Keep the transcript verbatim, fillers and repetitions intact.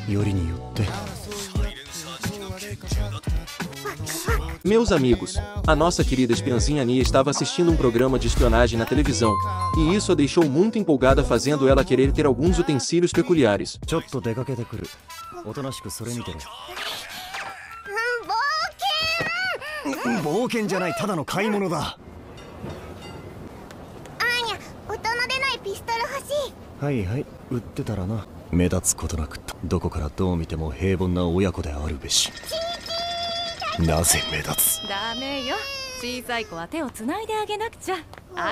よりによって。 Meus amigos, a nossa querida espiãzinha Nia estava assistindo um programa de espionagem na televisão, e isso a deixou muito empolgada, fazendo ela querer ter alguns utensílios peculiares. ちょっと出かけてくる。おとなしくそれ見てろ。冒険じゃない、ただの買い物だ。 アーニャ、音の出ないピストル欲しい。 はいはい、売ってたらな。目立つことなく、どこからどう見ても平凡な親子であるべし。なぜ目立つ？ ダメよ、小さい子は手をつないであげなくちゃ。はい。